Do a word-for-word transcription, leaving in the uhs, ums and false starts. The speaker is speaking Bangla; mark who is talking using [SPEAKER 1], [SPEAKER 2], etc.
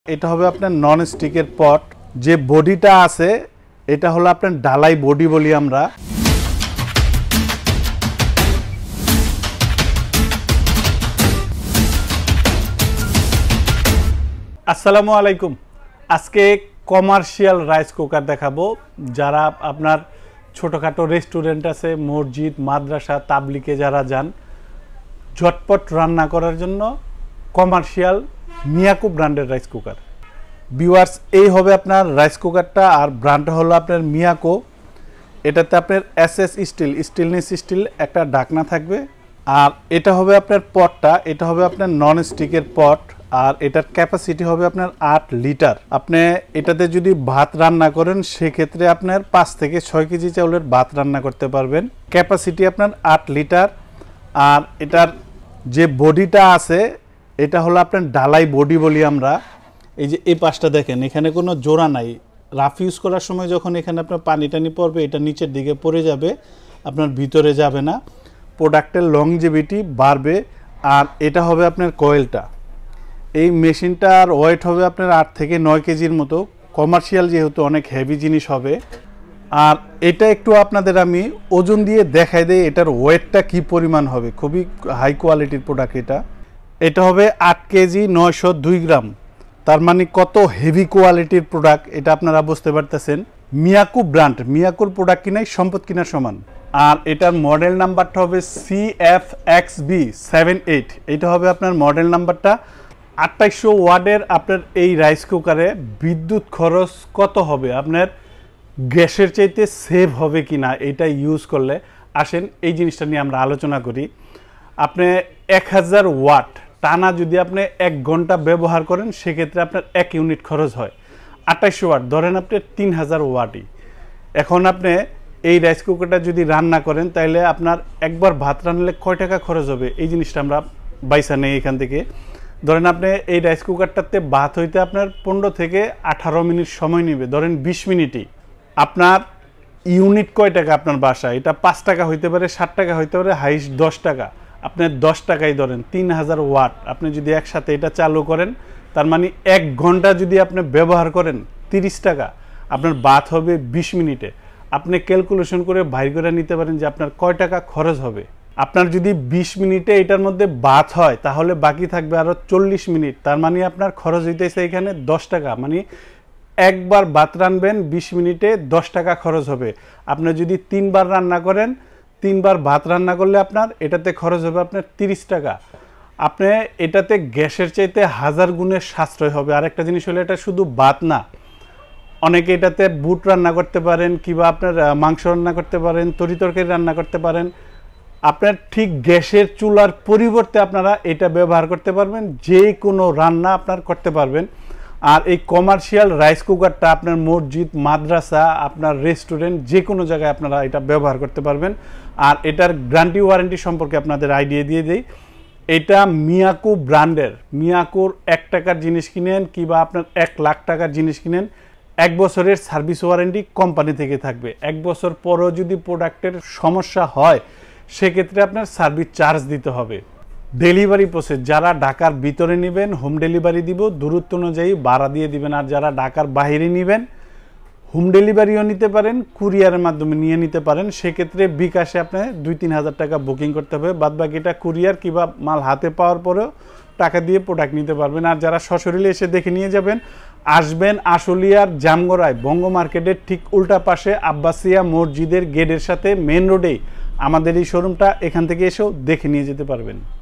[SPEAKER 1] এটা হবে আপনার নন স্টিকের পট যে বডিটা আছে এটা হলো আপনার ডালাই বডি বলি আমরা। আসসালামু আলাইকুম। আজকে কমার্শিয়াল রাইস কুকার দেখাবো। যারা আপনার ছোটখাটো রেস্টুরেন্ট আছে, মসজিদ, মাদ্রাসা, তাবলিগে যারা যান, ঝটপট রান্না করার জন্য কমার্শিয়াল মিয়াকো ব্র্যান্ডের রাইস কুকার। ভিউয়ার্স, এই হবে আপনার রাইস কুকারটা, আর ব্র্যান্ডটা হলো আপনার মিয়াকো। এটাতে আপনার S S steel stainless steel একটা ঢাকনা থাকবে। আর এটা হবে আপনার পটটা, এটা হবে আপনার নন স্টিকের পট, আর এটার ক্যাপাসিটি হবে আপনার আট লিটার। আপনি এটাতে যদি ভাত রান্না করেন সেক্ষেত্রে আপনার পাঁচ থেকে ছয় কেজি চাউলের ভাত রান্না করতে পারবেন। ক্যাপাসিটি আপনার আট লিটার। আর এটার যে বডিটা আছে এটা হলো আপনার ডালাই বডি বলি আমরা। এই যে এই পাশটা দেখেন, এখানে কোনো জোড়া নাই। রাফ ইউজ করার সময় যখন এখানে আপনার পানি টানি পড়বে, এটা নিচের দিকে পড়ে যাবে, আপনার ভিতরে যাবে না। প্রোডাক্টের লংজিভিটি বাড়বে। আর এটা হবে আপনার কয়েলটা। এই মেশিনটার ওয়েট হবে আপনার আট থেকে নয় কেজির মতো। কমার্শিয়াল যেহেতু অনেক হেভি জিনিস হবে। আর এটা একটু আপনাদের আমি ওজন দিয়ে দেখাই দেই এটার ওয়েটটা কি পরিমাণ হবে। খুবই হাই কোয়ালিটির প্রোডাক্ট এটা। এটা হবে আট কেজি নয়শো দুই গ্রাম। তার মানে কত হেভি কোয়ালিটির প্রোডাক্ট এটা আপনারা বুঝতে পারতেছেন। মিয়াকো ব্র্যান্ড, মিয়াকোর প্রোডাক্ট কিনাই সম্পদ কিনার সমান। আর এটার মডেল নাম্বারটা হবে C F X B seven eight. এটা হবে আপনার মডেল নাম্বারটা। আটাইশশো ওয়াটের আপনার এই রাইস কুকারে বিদ্যুৎ খরচ কত হবে, আপনার গ্যাসের চাইতে সেভ হবে কি না এটা ইউজ করলে। আসেন এই জিনিসটা নিয়ে আমরা আলোচনা করি। আপনি এক হাজার ওয়াট টানা যদি আপনি এক ঘন্টা ব্যবহার করেন সেক্ষেত্রে আপনার এক ইউনিট খরচ হয়। আটাইশশো ওয়াট ধরেন আপনি তিন হাজার ওয়াটই। এখন আপনি এই রাইস কুকারটা যদি রান্না করেন তাহলে আপনার একবার ভাত রান্নলে কয় টাকা খরচ হবে এই জিনিসটা আমরা বাইসা নেই এখান থেকে। ধরেন আপনি এই রাইস কুকারটাতে ভাত হইতে আপনার পনেরো থেকে আঠারো মিনিট সময় নেবে, ধরেন বিশ মিনিটই। আপনার ইউনিট কয় টাকা আপনার বাসায়? এটা পাঁচ টাকা হইতে পারে, ষাট টাকা হইতে পারে, হাইস্ট দশ টাকা। আপনি দশ টাকাই ধরেন, তিন হাজার ওয়াট আপনি যদি একসাথে এটা চালু করেন, তার মানে এক ঘন্টা যদি আপনি ব্যবহার করেন তিরিশ টাকা, আপনার ভাত হবে বিশ মিনিটে। আপনি ক্যালকুলেশন করে বাইর করে নিতে পারেন যে আপনার কয় টাকা খরচ হবে। আপনার যদি বিশ মিনিটে এটার মধ্যে ভাত হয় তাহলে বাকি থাকবে আরও চল্লিশ মিনিট। তার মানে আপনার খরচ হইতেছে এখানে দশ টাকা। মানে একবার ভাত রানবেন বিশ মিনিটে দশ টাকা খরচ হবে। আপনি যদি তিনবার রান্না করেন, তিনবার ভাত রান্না করলে আপনার এটাতে খরচ হবে আপনার তিরিশ টাকা। আপনি এটাতে গ্যাসের চাইতে হাজার গুণের সাশ্রয় হবে। আর একটা জিনিস হলো এটা শুধু ভাত না, অনেকে এটাতে বুট রান্না করতে পারেন, কিংবা আপনার মাংস রান্না করতে পারেন, তরি তরকারি রান্না করতে পারেন। আপনার ঠিক গ্যাসের চুলার পরিবর্তে আপনারা এটা ব্যবহার করতে পারবেন, যে কোনো রান্না আপনার করতে পারবেন। আর এই কমার্শিয়াল রাইস কুকারটা আপনার মসজিদ, মাদ্রাসা, আপনার রেস্টুরেন্ট, যে কোনো জায়গায় আপনারা এটা ব্যবহার করতে পারবেন। আর এটার গ্যারান্টি ওয়ারেন্টি সম্পর্কে আপনাদের আইডিয়া দিয়ে দিই। এটা মিয়াকো ব্র্যান্ডের। মিয়াকোর এক টাকার জিনিস কিনেন কিংবা আপনার এক লাখ টাকার জিনিস কিনেন, এক বছরের সার্ভিস ওয়ারেন্টি কোম্পানি থেকে থাকবে। এক বছর পরেও যদি প্রোডাক্টের সমস্যা হয় সেক্ষেত্রে আপনার সার্ভিস চার্জ দিতে হবে। ডেলিভারি প্রসেস, যারা ঢাকার ভিতরে নেবেন হোম ডেলিভারি দিব, দূরত্ব অনুযায়ী ভাড়া দিয়ে দিবেন। আর যারা ঢাকার বাইরে নেবেন হোম ডেলিভারিও নিতে পারেন, কুরিয়ারের মাধ্যমে নিয়ে নিতে পারেন। সেক্ষেত্রে বিকাশে আপনি দুই তিন হাজার টাকা বুকিং করতে হবে, বাদ বাকিটা কুরিয়ার কিংবা মাল হাতে পাওয়ার পরেও টাকা দিয়ে প্রোডাক্ট নিতে পারবেন। আর যারা সশরীরে এসে দেখে নিয়ে যাবেন, আসবেন আশুলিয়ার জামগড়ায় বঙ্গ মার্কেটের ঠিক উল্টা পাশে আব্বাসিয়া মসজিদের গেটের সাথে মেন রোডেই আমাদের এই শোরুমটা। এখান থেকে এসেও দেখে নিয়ে যেতে পারবেন।